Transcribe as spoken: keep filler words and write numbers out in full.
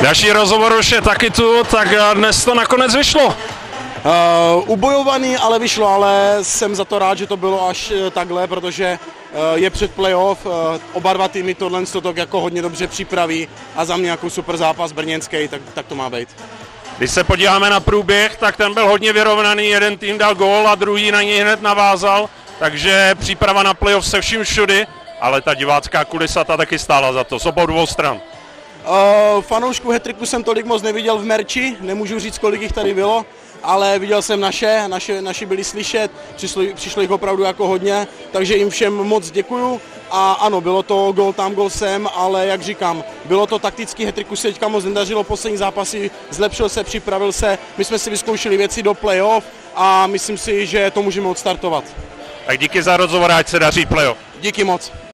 Další rozhovor už je taky tu, tak dnes to nakonec vyšlo. Uh, ubojovaný, ale vyšlo, ale jsem za to rád, že to bylo až takhle, protože uh, je před playoff, uh, oba dva týmy tohle to jako hodně dobře připraví a za mě jako super zápas brněnský, tak, tak to má být. Když se podíváme na průběh, tak ten byl hodně vyrovnaný, jeden tým dal gól a druhý na něj hned navázal, takže příprava na playoff se vším všudy, ale ta divácká kulisa ta taky stála za to, z obou dvou stran. Uh, fanoušků hat-tricku jsem tolik moc neviděl v merči, nemůžu říct, kolik jich tady bylo, ale viděl jsem naše, naše naši byli slyšet, přišlo, přišlo jich opravdu jako hodně, takže jim všem moc děkuju. A ano, bylo to gol tam, gol sem, ale jak říkám, bylo to taktický, hat-tricku se teďka moc nedařilo, poslední zápasy, zlepšil se, připravil se, my jsme si vyzkoušeli věci do playoff a myslím si, že to můžeme odstartovat. Tak díky za rozhovor, ať se daří playoff. Díky moc.